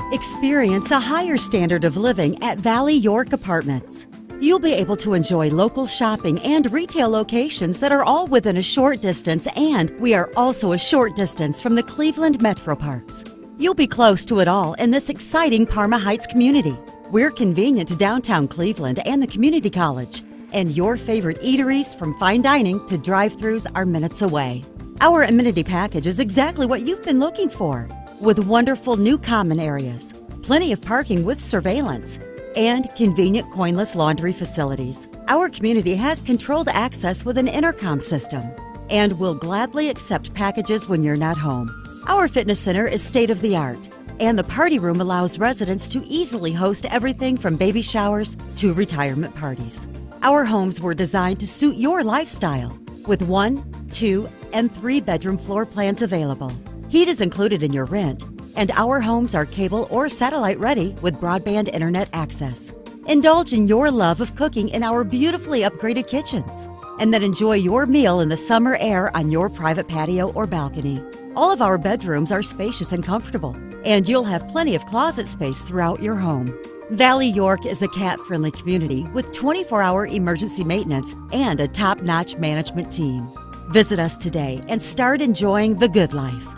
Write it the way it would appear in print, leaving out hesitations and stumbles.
Experience a higher standard of living at Valley York Apartments. You'll be able to enjoy local shopping and retail locations that are all within a short distance, and we are also a short distance from the Cleveland Metro Parks. You'll be close to it all in this exciting Parma Heights community. We're convenient to downtown Cleveland and the community college, and your favorite eateries from fine dining to drive-thrus are minutes away. Our amenity package is exactly what you've been looking for, with wonderful new common areas, plenty of parking with surveillance, and convenient coinless laundry facilities. Our community has controlled access with an intercom system and will gladly accept packages when you're not home. Our fitness center is state-of-the-art, and the party room allows residents to easily host everything from baby showers to retirement parties. Our homes were designed to suit your lifestyle, with 1, 2, and 3 bedroom floor plans available. Heat is included in your rent, and our homes are cable or satellite ready with broadband internet access. Indulge in your love of cooking in our beautifully upgraded kitchens, and then enjoy your meal in the summer air on your private patio or balcony. All of our bedrooms are spacious and comfortable, and you'll have plenty of closet space throughout your home. Valley York is a cat-friendly community with 24-hour emergency maintenance and a top-notch management team. Visit us today and start enjoying the good life.